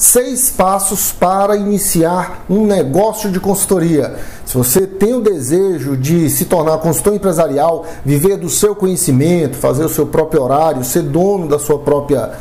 6 passos para iniciar um negócio de consultoria. Se você tem o desejo de se tornar consultor empresarial, viver do seu conhecimento, fazer o seu próprio horário, ser dono da sua própria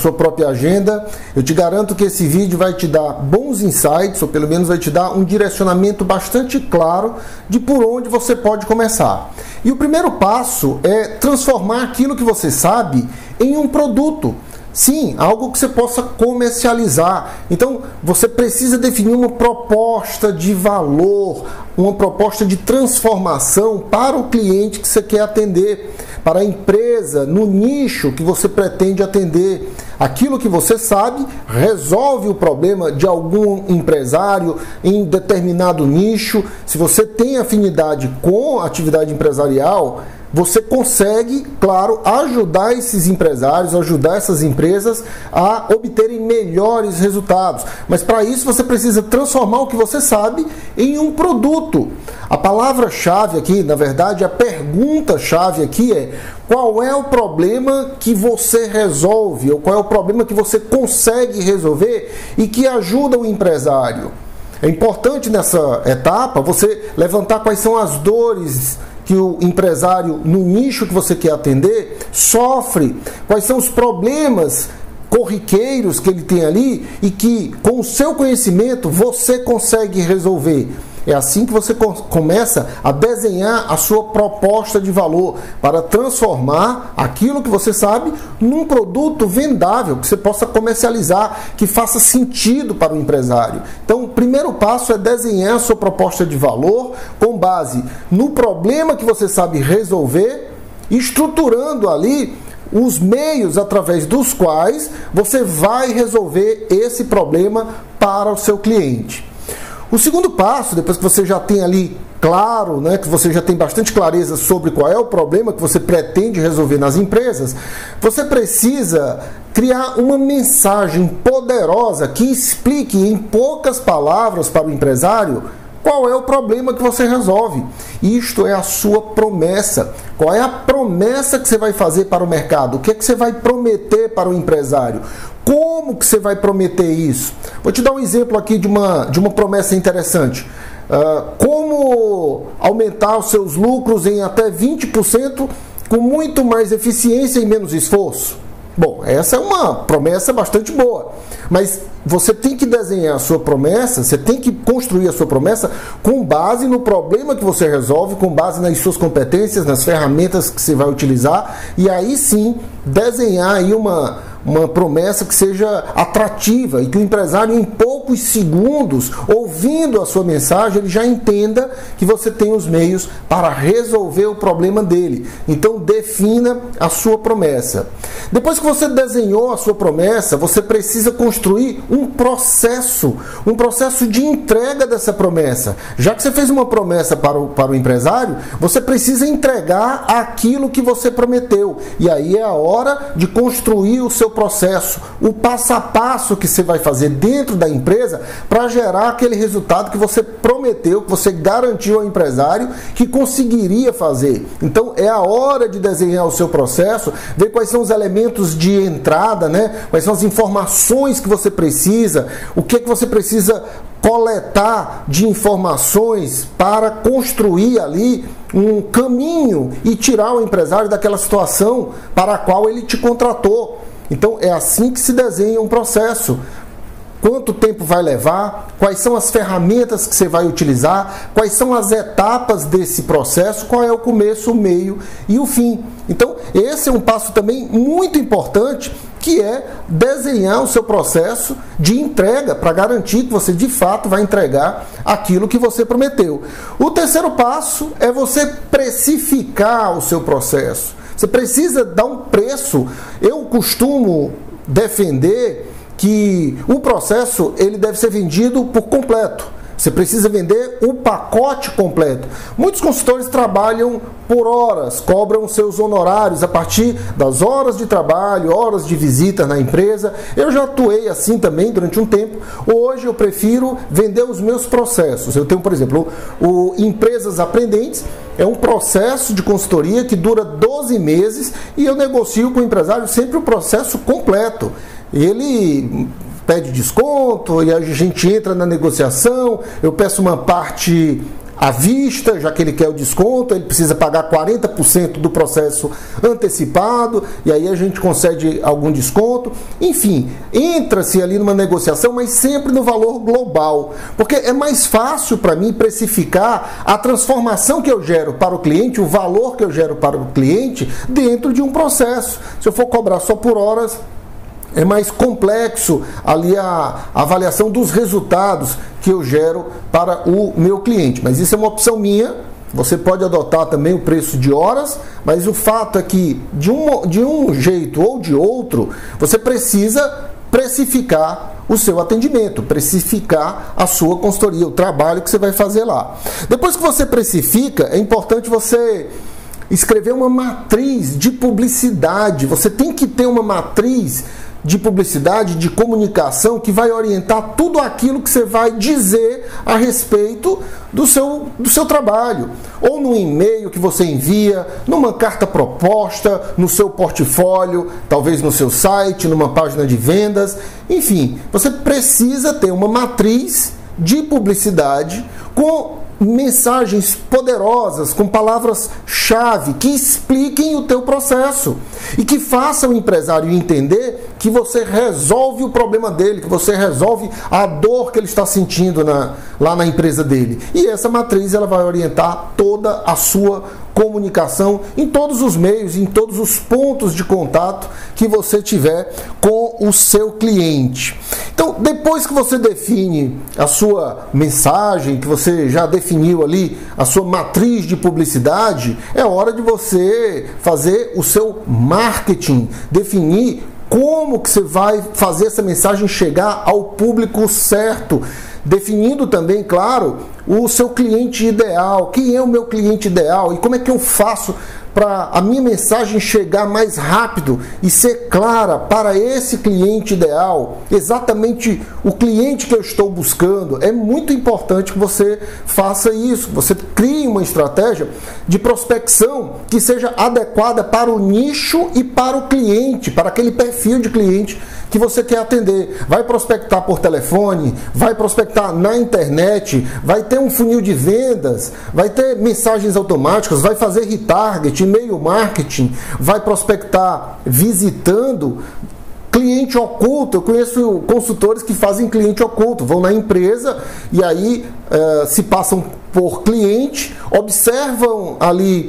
agenda, eu te garanto que esse vídeo vai te dar bons insights, ou pelo menos vai te dar um direcionamento bastante claro de por onde você pode começar. E o primeiro passo é transformar aquilo que você sabe em um produto. Sim, algo que você possa comercializar. Então, você precisa definir uma proposta de valor, uma proposta de transformação para o cliente que você quer atender, para a empresa, no nicho que você pretende atender. Aquilo que você sabe resolve o problema de algum empresário em determinado nicho. Se você tem afinidade com a atividade empresarial, você consegue, claro, ajudar esses empresários, ajudar essas empresas a obterem melhores resultados. Mas para isso você precisa transformar o que você sabe em um produto. A palavra-chave aqui, na verdade, a pergunta-chave aqui é: qual é o problema que você resolve? Ou qual é o problema que você consegue resolver e que ajuda o empresário? É importante nessa etapa você levantar quais são as dores que o empresário, no nicho que você quer atender, sofre, quais são os problemas corriqueiros que ele tem ali e que, com o seu conhecimento, você consegue resolver. É assim que você começa a desenhar a sua proposta de valor para transformar aquilo que você sabe num produto vendável, que você possa comercializar, que faça sentido para o empresário. Então, o primeiro passo é desenhar a sua proposta de valor com base no problema que você sabe resolver, estruturando ali os meios através dos quais você vai resolver esse problema para o seu cliente. O segundo passo, depois que você já tem ali claro, que você já tem bastante clareza sobre qual é o problema que você pretende resolver nas empresas, você precisa criar uma mensagem poderosa que explique em poucas palavras para o empresário qual é o problema que você resolve. Isto é a sua promessa. Qual é a promessa que você vai fazer para o mercado? O que é que você vai prometer para o empresário? Como que você vai prometer isso? Vou te dar um exemplo aqui de uma promessa interessante. Como aumentar os seus lucros em até 20% com muito mais eficiência e menos esforço? Bom, essa é uma promessa bastante boa, mas você tem que desenhar a sua promessa, você tem que construir a sua promessa com base no problema que você resolve, com base nas suas competências, nas ferramentas que você vai utilizar, e aí sim desenhar aí uma promessa que seja atrativa e que o empresário, em poucos segundos, ouvindo a sua mensagem, ele já entenda que você tem os meios para resolver o problema dele. Então, defina a sua promessa. Depois que você desenhou a sua promessa, você precisa construir um processo de entrega dessa promessa. Já que você fez uma promessa para o empresário, você precisa entregar aquilo que você prometeu. E aí é a hora de construir o seu processo, o passo a passo que você vai fazer dentro da empresa para gerar aquele resultado que você prometeu, que você garantiu ao empresário que conseguiria fazer. Então é a hora de desenhar o seu processo, ver quais são os elementos de entrada, quais são as informações que você precisa, o que você precisa coletar de informações para construir ali um caminho e tirar o empresário daquela situação para a qual ele te contratou. Então é assim que se desenha um processo. Quanto tempo vai levar? Quais são as ferramentas que você vai utilizar? Quais são as etapas desse processo? Qual é o começo, o meio e o fim? Então, esse é um passo também muito importante, que é desenhar o seu processo de entrega para garantir que você de fato vai entregar aquilo que você prometeu. O terceiro passo é você precificar o seu processo. Você precisa dar um preço. Eu costumo defender que o processo ele deve ser vendido por completo. Você precisa vender o pacote completo. Muitos consultores trabalham por horas, cobram seus honorários a partir das horas de trabalho, horas de visita na empresa. Eu já atuei assim também durante um tempo. Hoje eu prefiro vender os meus processos. Eu tenho, por exemplo, o Empresas Aprendentes. É um processo de consultoria que dura 12 meses e eu negocio com o empresário sempre o processo completo. Ele pede desconto e a gente entra na negociação, eu peço uma parte à vista, já que ele quer o desconto, ele precisa pagar 40% do processo antecipado, e aí a gente concede algum desconto. Enfim, entra-se ali numa negociação, mas sempre no valor global, porque é mais fácil para mim precificar a transformação que eu gero para o cliente, o valor que eu gero para o cliente dentro de um processo. Se eu for cobrar só por horas, é mais complexo ali a avaliação dos resultados que eu gero para o meu cliente. Mas isso é uma opção minha. Você pode adotar também o preço de horas, mas o fato é que, de um jeito ou de outro, você precisa precificar o seu atendimento, precificar a sua consultoria, o trabalho que você vai fazer lá. Depois que você precifica, é importante você escrever uma matriz de publicidade. Você tem que ter uma matriz de publicidade, de comunicação, que vai orientar tudo aquilo que você vai dizer a respeito do seu trabalho. Ou no e-mail que você envia, numa carta proposta, no seu portfólio, talvez no seu site, numa página de vendas. Enfim, você precisa ter uma matriz de publicidade com mensagens poderosas, com palavras-chave que expliquem o teu processo e que façam o empresário entender que você resolve o problema dele, que você resolve a dor que ele está sentindo lá na empresa dele. E essa matriz ela vai orientar toda a sua comunicação em todos os meios, em todos os pontos de contato que você tiver com o seu cliente. Então, depois que você define a sua mensagem, que você já definiu ali a sua matriz de publicidade, é hora de você fazer o seu marketing, definir como que você vai fazer essa mensagem chegar ao público certo, definindo também, claro, o seu cliente ideal. Quem é o meu cliente ideal e como é que eu faço para a minha mensagem chegar mais rápido e ser clara para esse cliente ideal, exatamente o cliente que eu estou buscando. É muito importante que você faça isso, você crie uma estratégia de prospecção que seja adequada para o nicho e para o cliente, para aquele perfil de cliente que você quer atender. Vai prospectar por telefone, vai prospectar na internet, vai ter um funil de vendas, vai ter mensagens automáticas, vai fazer retarget, e-mail marketing, vai prospectar visitando. Cliente oculto, eu conheço consultores que fazem cliente oculto, vão na empresa e aí se passam por cliente, observam ali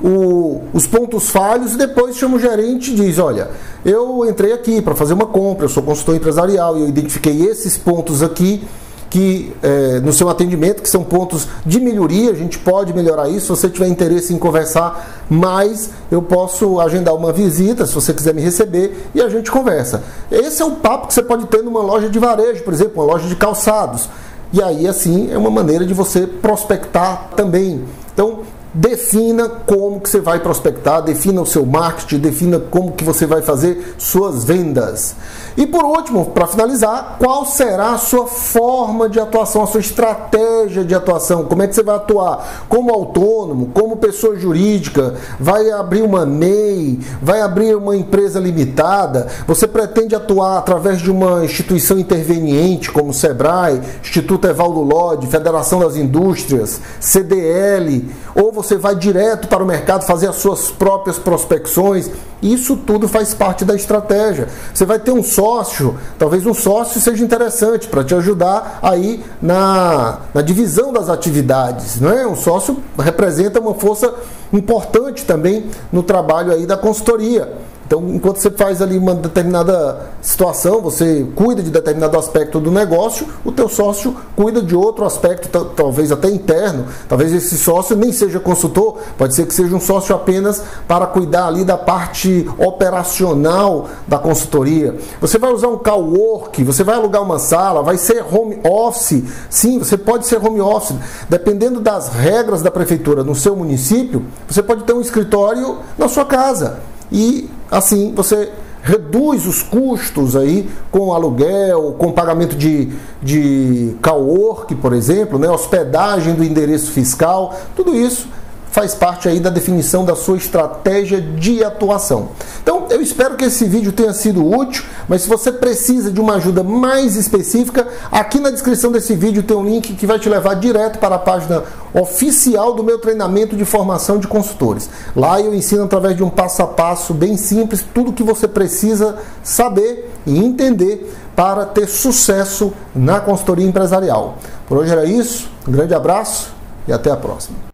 os pontos falhos e depois chama o gerente e diz: olha, eu entrei aqui para fazer uma compra, eu sou consultor empresarial e eu identifiquei esses pontos aqui que no seu atendimento, que são pontos de melhoria, a gente pode melhorar isso. Se você tiver interesse em conversar mais, eu posso agendar uma visita, se você quiser me receber, e a gente conversa. Esse é o papo que você pode ter numa loja de varejo, por exemplo, uma loja de calçados. E aí, assim, é uma maneira de você prospectar também. Então, defina como que você vai prospectar, defina o seu marketing, defina como que você vai fazer suas vendas. E por último, para finalizar, qual será a sua forma de atuação, a sua estratégia de atuação? Como é que você vai atuar? Como autônomo, como pessoa jurídica? Vai abrir uma MEI? Vai abrir uma empresa limitada? Você pretende atuar através de uma instituição interveniente como o Sebrae, Instituto Evaldo Lodge, Federação das Indústrias, CDL? Ou você vai direto para o mercado fazer as suas próprias prospecções? Isso tudo faz parte da estratégia. Você vai ter um sócio, talvez um sócio seja interessante para te ajudar aí na divisão das atividades, não é? Um sócio representa uma força importante também no trabalho aí da consultoria. Então, enquanto você faz ali uma determinada situação, você cuida de determinado aspecto do negócio, o teu sócio cuida de outro aspecto, talvez até interno. Talvez esse sócio nem seja consultor, pode ser que seja um sócio apenas para cuidar ali da parte operacional da consultoria. Você vai usar um cowork, você vai alugar uma sala, vai ser home office. Sim, você pode ser home office. Dependendo das regras da prefeitura no seu município, você pode ter um escritório na sua casa. E assim você reduz os custos aí com aluguel, com pagamento de cowork, por exemplo, né? Hospedagem do endereço fiscal, tudo isso faz parte aí da definição da sua estratégia de atuação. Então, eu espero que esse vídeo tenha sido útil, mas se você precisa de uma ajuda mais específica, aqui na descrição desse vídeo tem um link que vai te levar direto para a página oficial do meu treinamento de formação de consultores. Lá eu ensino através de um passo a passo bem simples, tudo que você precisa saber e entender para ter sucesso na consultoria empresarial. Por hoje era isso, um grande abraço e até a próxima.